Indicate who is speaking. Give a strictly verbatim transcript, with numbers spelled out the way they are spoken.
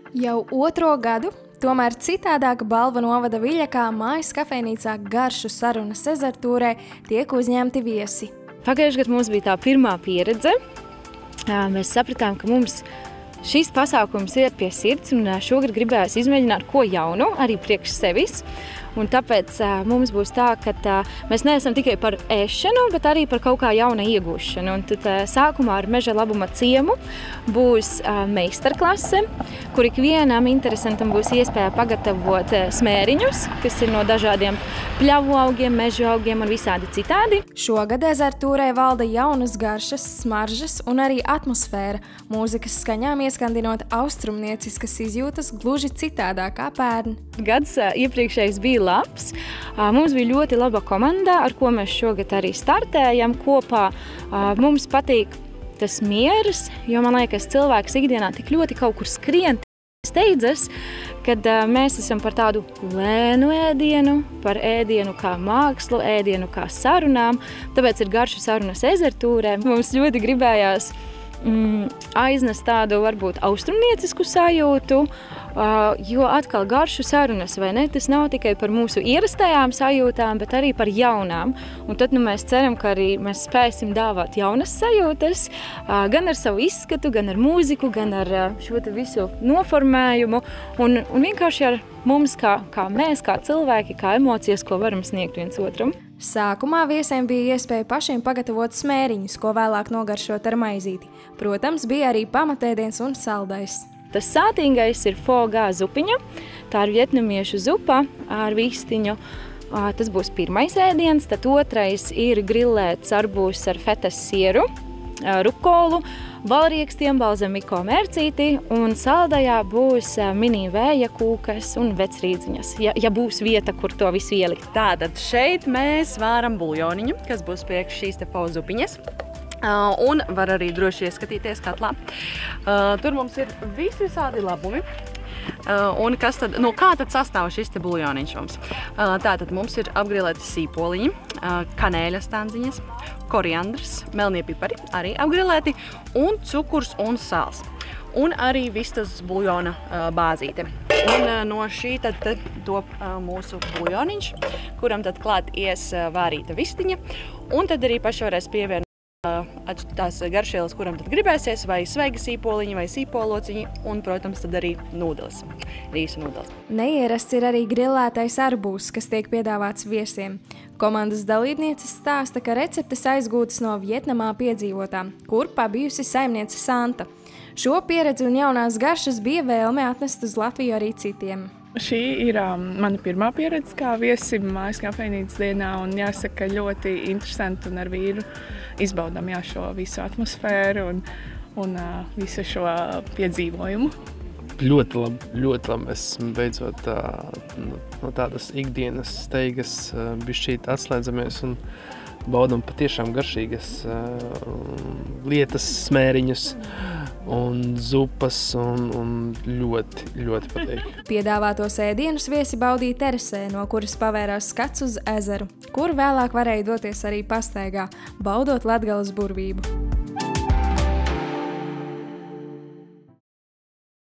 Speaker 1: Jau otro gadu, tomēr citādāka balva novada Viļakā mājas kafejnīcā Garšu sarunas ezertūrē tiek uzņemti viesi.
Speaker 2: Pagājušajā gadā mums bija tā pirmā pieredze. Mēs sapratām, ka mums šis pasākums iet pie sirds, un šogad gribējās izmēģināt ko jaunu, arī priekš sevis. Un tāpēc uh, mums būs tā, ka uh, mēs neesam tikai par ēšanu, bet arī par kaut kā jauna iegūšanu. Un tad uh, sākumā ar Meža labuma ciemu būs uh, meistarklase, kur ikvienam interesantam būs iespēja pagatavot uh, smēriņus, kas ir no dažādiem pļavu augiem, mežu augiem un visādi citādi.
Speaker 1: Šogad ezertūrē valda jaunas garšas, smaržas un arī atmosfēra, mūzikas skaņām ieskandinot austrumnieciskas izjūtas gluži citādāk kā pērn.
Speaker 2: Gads uh, iepriekšējais bija labs. Mums bija ļoti laba komandā, ar ko mēs šogad arī startējam kopā. Mums patīk tas mieras, jo man liekas, cilvēks ikdienā tik ļoti kaut kur skrien, steidzas, kad mēs esam par tādu lēnu ēdienu, par ēdienu kā mākslu, ēdienu kā sarunām. Tāpēc ir Garšu sarunas ezertūrē. Mums ļoti gribējās mm, aiznest tādu varbūt austrumniecisku sajūtu, Uh, jo atkal Garšu sarunas, vai ne, tas nav tikai par mūsu ierastajām sajūtām, bet arī par jaunām. Un tad nu, mēs ceram, ka arī mēs spēsim dāvāt jaunas sajūtas, uh, gan ar savu izskatu, gan ar mūziku, gan ar uh, šo te visu noformējumu, un, un vienkārši ar mums, kā, kā mēs, kā cilvēki, kā emocijas, ko varam sniegt viens otram.
Speaker 1: Sākumā viesiem bija iespēja pašiem pagatavot smēriņus, ko vēlāk nogaršot ar maizīti. Protams, bija arī pamatēdiens un saldais.
Speaker 2: Tas sātīgais ir fo gā zupiņa, tā ir vietnamiešu zupa ar vistiņu. Tas būs pirmais ēdiens, tad otrais ir grillēts arbūs ar fetas sieru, rukolu, valriekstiem, balzamiko mērcīti, un saldajā būs mini vēja kūkas un vecrīdziņas, ja, ja būs vieta, kur to visu ielikt.
Speaker 3: Tātad šeit mēs vāram buļjoniņu, kas būs priekš šīs te fo zupiņas. Uh, un var arī droši ieskatīties katlā. Uh, tur mums ir visi visādi labumi. Uh, un kas tad, no kā tad sastāv šis te buļjoniņš mums? Uh, tātad mums ir apgrilēti sīpoliņi, uh, kanēļa standziņas, koriandrs, melnie pipari, arī apgrilēti, un cukurs un sāls. Un arī vistas buļjona uh, bāzīte. Un uh, no šī tad, tad top uh, mūsu buļjoniņš, kuram tad klāt ies uh, vārīta vistiņa, un tad arī paši varēs pievienot tās garšielas, kuram tad gribēsies, vai svaiga sīpoliņi, vai sīpolociņi, un, protams, tad arī nūdeles, rīsu nūdeles.
Speaker 1: Neierasts ir arī grillētais arbūs, kas tiek piedāvāts viesiem. Komandas dalībnieces stāsta, ka receptes aizgūtas no Vietnamā piedzīvotām, kur pabijusi saimniece Santa. Šo pieredzi un jaunās garšas bija vēlme atnest uz Latviju arī citiem.
Speaker 4: Šī ir um, mana pirmā pieredze kā viesim mājas kafejnīcas dienā, un jāsaka, ļoti interesanti un ar vīru izbaudām jā, šo visu atmosfēru un, un uh, visu šo piedzīvojumu.
Speaker 5: Ļoti labi, ļoti labi. Mēs beidzot uh, no tādas ikdienas steigas uh, bišķīt atslēdzamies un baudam patiešām garšīgas uh, lietas, smēriņus un zupas, un, un ļoti, ļoti patīk.
Speaker 1: Piedāvātos ēdienus viesi baudīja terasē, no kuras pavērās skats uz ezeru, kur vēlāk varēja doties arī pastaigā, baudot Latgales burvību.